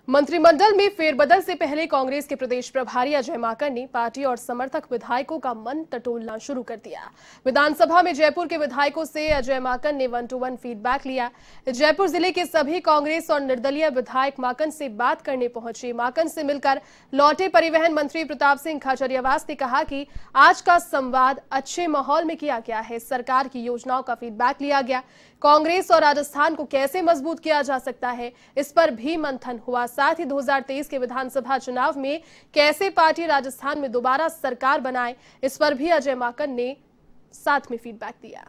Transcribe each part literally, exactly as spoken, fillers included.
मंत्रिमंडल में फेरबदल से पहले कांग्रेस के प्रदेश प्रभारी अजय माकन ने पार्टी और समर्थक विधायकों का मन टटोलना शुरू कर दिया। विधानसभा में जयपुर के विधायकों से अजय माकन ने वन टू वन फीडबैक लिया। जयपुर जिले के सभी कांग्रेस और निर्दलीय विधायक माकन से बात करने पहुंचे। माकन से मिलकर लौटे परिवहन मंत्री प्रताप सिंह खाचरियावास ने कहा कि आज का संवाद अच्छे माहौल में किया गया है। सरकार की योजनाओं का फीडबैक लिया गया। कांग्रेस और राजस्थान को कैसे मजबूत किया जा सकता है, इस पर भी मंथन हुआ। साथ ही दो हज़ार तेईस के विधानसभा चुनाव में कैसे पार्टी राजस्थान में दोबारा सरकार बनाए, इस पर भी अजय माकन ने साथ में फीडबैक दिया।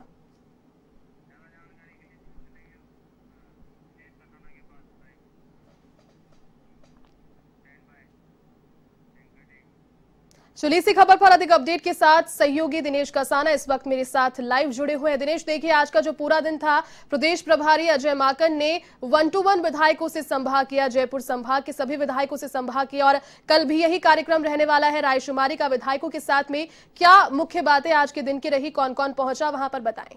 चलिए इसी खबर पर अधिक अपडेट के साथ सहयोगी दिनेश कसाना इस वक्त मेरे साथ लाइव जुड़े हुए हैं। दिनेश, देखिए आज का जो पूरा दिन था, प्रदेश प्रभारी अजय माकन ने वन टू वन विधायकों से संवाद किया, जयपुर संभाग के सभी विधायकों से संवाद किया और कल भी यही कार्यक्रम रहने वाला है रायशुमारी का विधायकों के साथ में। क्या मुख्य बातें आज के दिन की रही, कौन कौन पहुंचा वहां पर, बताएं।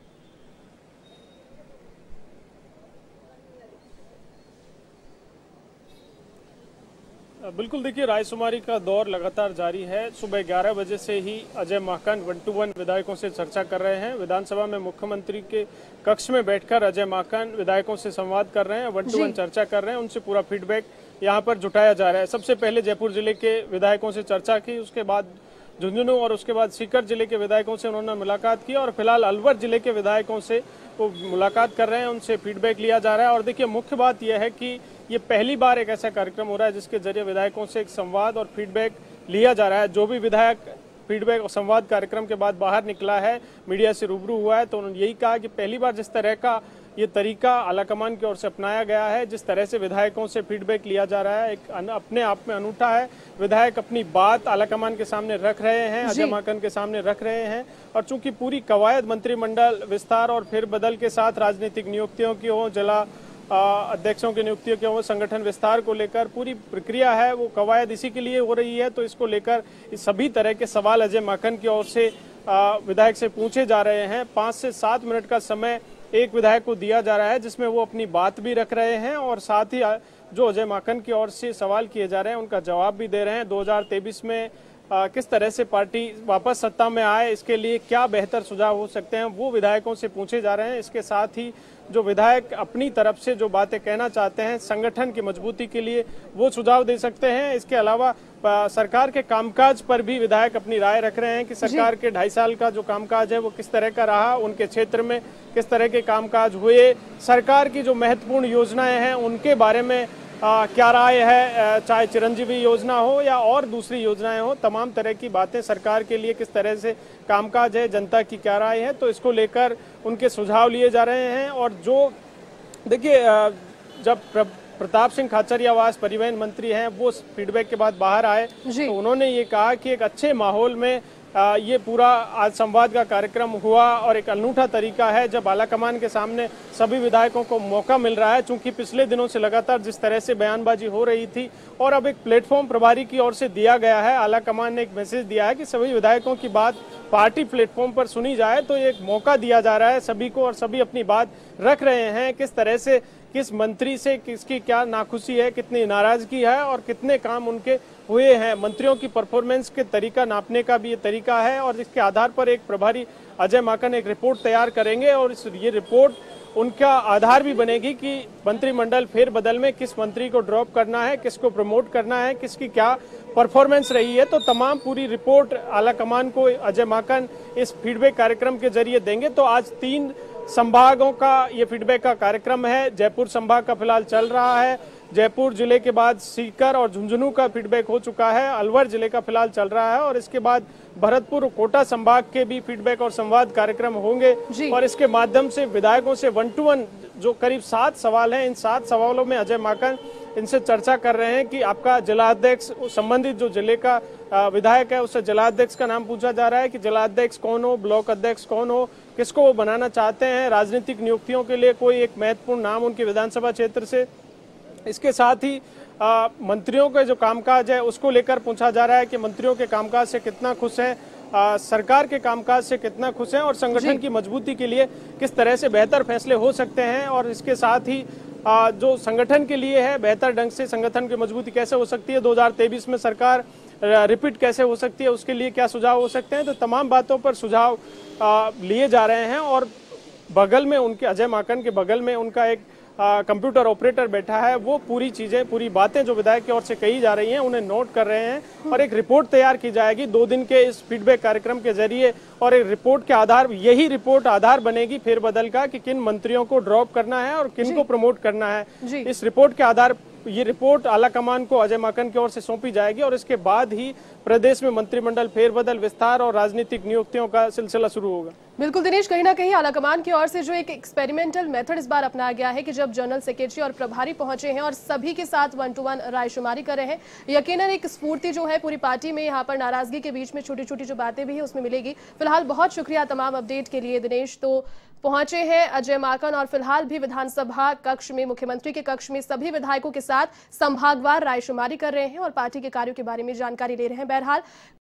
बिल्कुल, देखिए रायशुमारी का दौर लगातार जारी है। सुबह ग्यारह बजे से ही Ajay Maken one to one विधायकों से चर्चा कर रहे हैं। विधानसभा में मुख्यमंत्री के कक्ष में बैठकर अजय माकन विधायकों से संवाद कर रहे हैं, वन टू वन चर्चा कर रहे हैं, उनसे पूरा फीडबैक यहाँ पर जुटाया जा रहा है। सबसे पहले जयपुर जिले के विधायकों से चर्चा की, उसके बाद झुंझुनू और उसके बाद सीकर जिले के विधायकों से उन्होंने मुलाकात की और फिलहाल अलवर जिले के विधायकों से वो मुलाकात कर रहे हैं, उनसे फीडबैक लिया जा रहा है। और देखिए मुख्य बात यह है कि ये पहली बार एक ऐसा कार्यक्रम हो रहा है जिसके जरिए विधायकों से एक संवाद और फीडबैक लिया जा रहा है। जो भी विधायक फीडबैक और संवाद कार्यक्रम के बाद बाहर निकला है, मीडिया से रूबरू हुआ है, तो उन्होंने यही कहा कि पहली बार जिस तरह का ये तरीका आलाकमान की ओर से अपनाया गया है, जिस तरह से विधायकों से फीडबैक लिया जा रहा है, एक अपने आप में अनूठा है। विधायक अपनी बात आलाकमान के सामने रख रहे हैं, अजय माकन के सामने रख रहे हैं। और चूंकि पूरी कवायद मंत्रिमंडल विस्तार और फेरबदल के साथ राजनीतिक नियुक्तियों की हो, जिला अध्यक्षों की नियुक्तियों की हो, संगठन विस्तार को लेकर पूरी प्रक्रिया है, वो कवायद इसी के लिए हो रही है। तो इसको लेकर सभी तरह के सवाल अजय माकन की ओर से विधायक से पूछे जा रहे हैं। पाँच से सात मिनट का समय एक विधायक को दिया जा रहा है, जिसमें वो अपनी बात भी रख रहे हैं और साथ ही जो अजय माकन की ओर से सवाल किए जा रहे हैं उनका जवाब भी दे रहे हैं। दो हज़ार तेईस में आ, किस तरह से पार्टी वापस सत्ता में आए, इसके लिए क्या बेहतर सुझाव हो सकते हैं, वो विधायकों से पूछे जा रहे हैं। इसके साथ ही जो विधायक अपनी तरफ से जो बातें कहना चाहते हैं संगठन की मजबूती के लिए, वो सुझाव दे सकते हैं। इसके अलावा सरकार के कामकाज पर भी विधायक अपनी राय रख रहे हैं कि सरकार के ढाई साल का जो कामकाज है वो किस तरह का रहा, उनके क्षेत्र में किस तरह के कामकाज हुए, सरकार की जो महत्वपूर्ण योजनाएं हैं उनके बारे में आ, क्या राय है, चाहे चिरंजीवी योजना हो या और दूसरी योजनाएं हो, तमाम तरह की बातें सरकार के लिए किस तरह से कामकाज है, जनता की क्या राय है, तो इसको लेकर उनके सुझाव लिए जा रहे हैं। और जो देखिए जब प्रताप सिंह खाचरियावास परिवहन मंत्री हैं, वो फीडबैक के बाद बाहर आए तो उन्होंने ये कहा कि एक अच्छे माहौल में आ, ये पूरा आज संवाद का कार्यक्रम हुआ और एक अनूठा तरीका है जब आलाकमान के सामने सभी विधायकों को मौका मिल रहा है। चूंकि पिछले दिनों से लगातार जिस तरह से बयानबाजी हो रही थी और अब एक प्लेटफॉर्म प्रभारी की ओर से दिया गया है, आलाकमान ने एक मैसेज दिया है कि सभी विधायकों की बात पार्टी प्लेटफॉर्म पर सुनी जाए, तो एक मौका दिया जा रहा है सभी को और सभी अपनी बात रख रहे हैं। किस तरह से किस मंत्री से किसकी क्या नाखुशी है, कितनी नाराजगी है और कितने काम उनके हुए हैं, मंत्रियों की परफॉर्मेंस के तरीका नापने का भी ये तरीका है। और इसके आधार पर एक प्रभारी अजय माकन एक रिपोर्ट तैयार करेंगे और इस ये रिपोर्ट उनका आधार भी बनेगी कि मंत्रिमंडल फेरबदल में किस मंत्री को ड्रॉप करना है, किसको प्रमोट करना है, किसकी क्या परफॉर्मेंस रही है। तो तमाम पूरी रिपोर्ट आलाकमान को अजय माकन इस फीडबैक कार्यक्रम के जरिए देंगे। तो आज तीन संभागों का ये फीडबैक का कार्यक्रम है। जयपुर संभाग का फिलहाल चल रहा है, जयपुर जिले के बाद सीकर और झुंझुनू का फीडबैक हो चुका है, अलवर जिले का फिलहाल चल रहा है और इसके बाद भरतपुर और कोटा संभाग के भी फीडबैक और संवाद कार्यक्रम होंगे। और इसके माध्यम से विधायकों से वन टू वन जो करीब सात सवाल हैं, इन सात सवालों में अजय माकन इनसे चर्चा कर रहे हैं कि आपका जिलाध्यक्ष, संबंधित जो जिले का विधायक है उससे जिलाध्यक्ष का नाम पूछा जा रहा है कि जिलाध्यक्ष कौन हो, ब्लॉक अध्यक्ष कौन हो, किसको वो बनाना चाहते हैं, राजनीतिक नियुक्तियों के लिए कोई एक महत्वपूर्ण नाम उनके विधानसभा क्षेत्र से। इसके साथ ही आ, मंत्रियों के जो कामकाज है उसको लेकर पूछा जा रहा है कि मंत्रियों के कामकाज से कितना खुश है, आ, सरकार के कामकाज से कितना खुश हैं और संगठन की मजबूती के लिए किस तरह से बेहतर फैसले हो सकते हैं। और इसके साथ ही जो संगठन के लिए है, बेहतर ढंग से संगठन की मजबूती कैसे हो सकती है, दो हज़ार तेईस में सरकार रिपीट कैसे हो सकती है, उसके लिए क्या सुझाव हो सकते हैं। तो तमाम बातों पर सुझाव लिए जा रहे हैं और बगल में उनके अजय माकन के बगल में उनका एक कंप्यूटर ऑपरेटर बैठा है, वो पूरी चीजें पूरी बातें जो विधायक की ओर से कही जा रही हैं उन्हें नोट कर रहे हैं और एक रिपोर्ट तैयार की जाएगी दो दिन के इस फीडबैक कार्यक्रम के जरिए। और एक रिपोर्ट के आधार यही रिपोर्ट आधार बनेगी फेरबदल का कि किन मंत्रियों को ड्रॉप करना है और किन को प्रमोट करना है। इस रिपोर्ट के आधार ये रिपोर्ट आला कमान को अजय माकन की ओर से सौंपी जाएगी और इसके बाद ही प्रदेश में मंत्रिमंडल फेरबदल, विस्तार और राजनीतिक नियुक्तियों का सिलसिला शुरू होगा। बिल्कुल दिनेश, कहीं ना कहीं आलाकमान की ओर से जो एक एक्सपेरिमेंटल मेथड इस बार अपनाया गया है कि जब जनरल सेक्रेटरी और प्रभारी पहुंचे हैं और सभी के साथ वन टू वन रायशुमारी कर रहे हैं, यकीनन एक स्फूर्ति जो है पूरी पार्टी में, यहाँ पर नाराजगी के बीच में छोटी छोटी जो बातें भी है उसमें मिलेगी। फिलहाल बहुत शुक्रिया तमाम अपडेट के लिए दिनेश। तो पहुंचे हैं अजय माकन और फिलहाल भी विधानसभा कक्ष में, मुख्यमंत्री के कक्ष में सभी विधायकों के साथ संभागवार रायशुमारी कर रहे हैं और पार्टी के कार्यों के बारे में जानकारी ले रहे हैं। बहरहाल